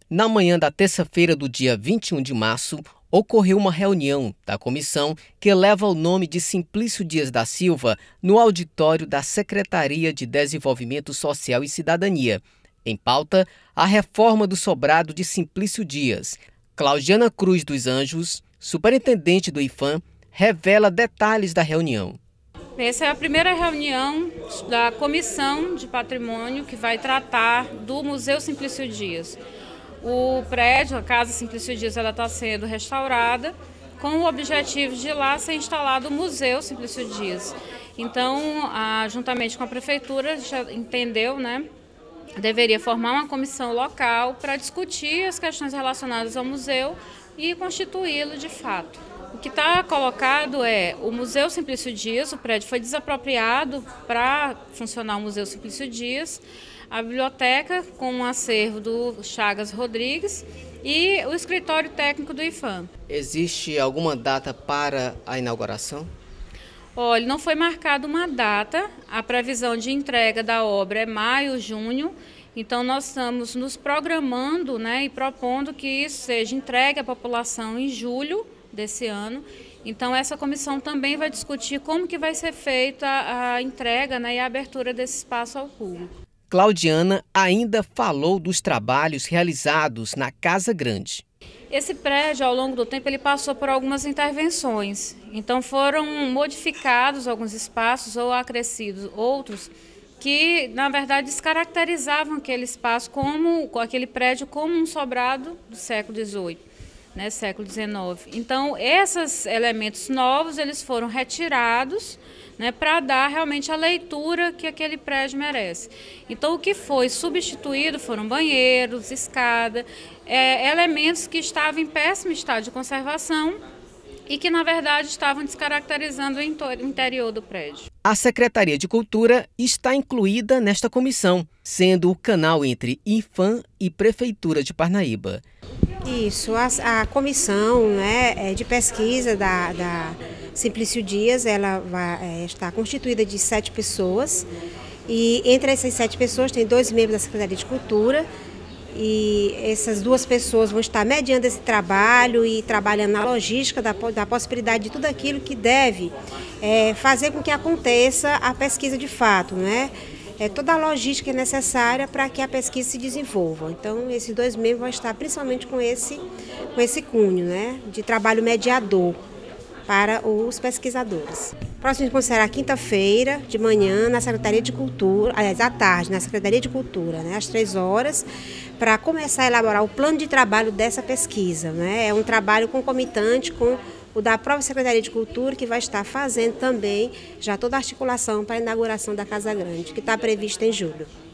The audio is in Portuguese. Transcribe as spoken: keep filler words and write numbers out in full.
Na manhã da terça-feira do dia vinte e um de março, ocorreu uma reunião da comissão que leva o nome de Simplício Dias da Silva no auditório da Secretaria de Desenvolvimento Social e Cidadania. Em pauta, a reforma do sobrado de Simplício Dias. Claudiana Cruz dos Anjos, superintendente do IPHAN, revela detalhes da reunião. Essa é a primeira reunião da Comissão de Patrimônio que vai tratar do Museu Simplício Dias. O prédio, a Casa Simplício Dias, ela está sendo restaurada com o objetivo de lá ser instalado o Museu Simplício Dias. Então, a, juntamente com a Prefeitura, já entendeu, né, deveria formar uma comissão local para discutir as questões relacionadas ao museu e constituí-lo de fato. O que está colocado é o Museu Simplício Dias, o prédio foi desapropriado para funcionar o Museu Simplício Dias, a biblioteca com um acervo do Chagas Rodrigues e o escritório técnico do IPHAN. Existe alguma data para a inauguração? Olha, não foi marcada uma data, a previsão de entrega da obra é maio, junho, então nós estamos nos programando, né, e propondo que isso seja entregue à população em julho desse ano. Então essa comissão também vai discutir como que vai ser feita a entrega, né, e a abertura desse espaço ao público. Claudiana ainda falou dos trabalhos realizados na Casa Grande. Esse prédio, ao longo do tempo, ele passou por algumas intervenções. Então foram modificados alguns espaços ou acrescidos outros que, na verdade, descaracterizavam aquele espaço, como aquele prédio, como um sobrado do século dezoito. Né, século dezenove. Então, esses elementos novos eles foram retirados, né, para dar realmente a leitura que aquele prédio merece. Então, o que foi substituído foram banheiros, escada, é, elementos que estavam em péssimo estado de conservação e que, na verdade, estavam descaracterizando o interior do prédio. A Secretaria de Cultura está incluída nesta comissão, sendo o canal entre IPHAN e Prefeitura de Parnaíba. Isso, a, a comissão, né, de pesquisa da, da Simplício Dias, ela vai, é, está constituída de sete pessoas e entre essas sete pessoas tem dois membros da Secretaria de Cultura e essas duas pessoas vão estar mediando esse trabalho e trabalhando na logística da, da possibilidade de tudo aquilo que deve é, fazer com que aconteça a pesquisa de fato, né? É toda a logística necessária para que a pesquisa se desenvolva. Então, esses dois membros vão estar principalmente com esse, com esse cunho, né, de trabalho mediador para os pesquisadores. O próximo encontro será quinta-feira, de manhã, na Secretaria de Cultura, aliás, à tarde, na Secretaria de Cultura, né, às três horas, para começar a elaborar o plano de trabalho dessa pesquisa. Né? É um trabalho concomitante com o da própria Secretaria de Cultura, que vai estar fazendo também já toda a articulação para a inauguração da Casa Grande, que está prevista em julho.